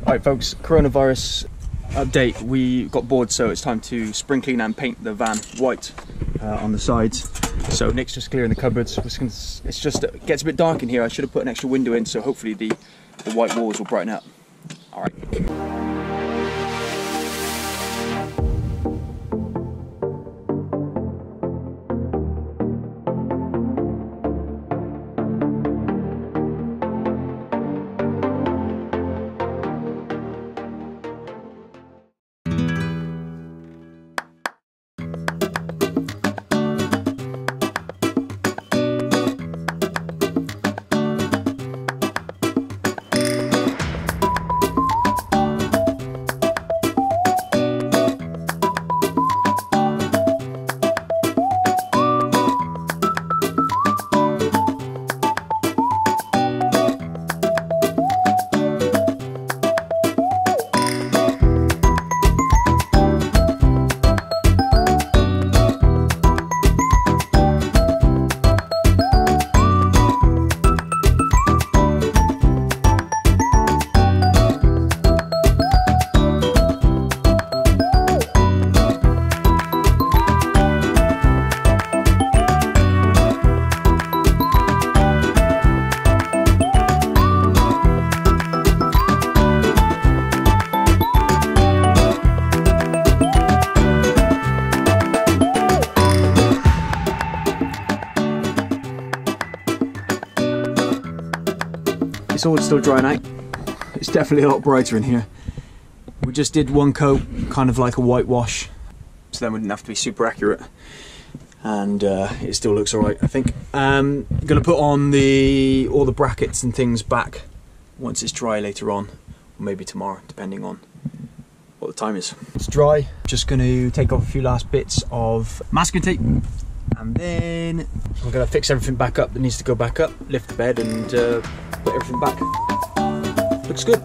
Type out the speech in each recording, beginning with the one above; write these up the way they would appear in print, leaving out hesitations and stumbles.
Alright folks, coronavirus update. We got bored, so it's time to spring clean and paint the van white on the sides. So Nick's just clearing the cupboards. It's just, it gets a bit dark in here. I should have put an extra window in, so hopefully the white walls will brighten up. Alright. It's all still drying out. It's definitely a lot brighter in here. We just did one coat, kind of like a whitewash, so then we didn't have to be super accurate. And it still looks alright, I think. I'm gonna put on all the brackets and things back once it's dry later on, or maybe tomorrow, depending on what the time is. It's dry. Just gonna take off a few last bits of masking tape, and then we're gonna fix everything back up that needs to go back up, lift the bed, and put everything back. Looks good.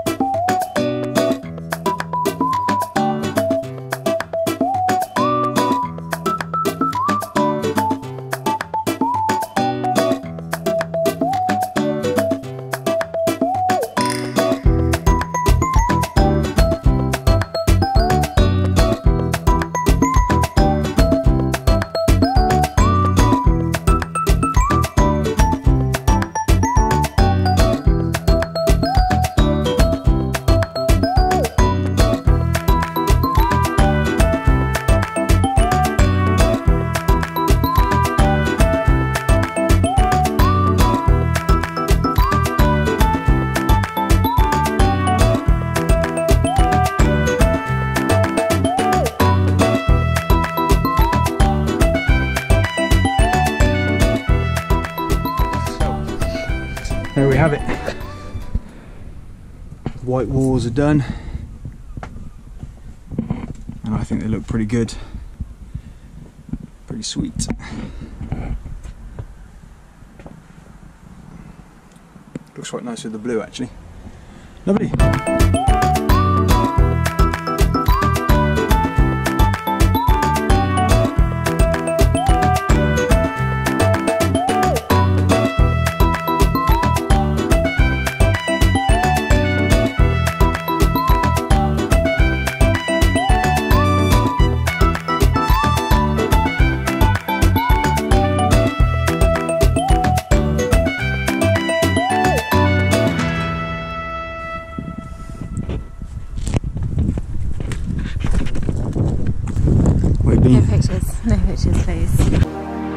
There we have it. White walls are done, and I think they look pretty good. Pretty sweet. Looks quite nice with the blue, actually. Lovely. No pictures, please.